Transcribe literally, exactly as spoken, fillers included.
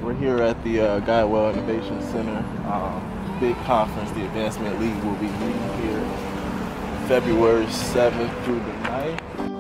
We're here at the uh, GuideWell Innovation Center. Um, big conference, the Advancement League will be meeting here February seventh through the ninth.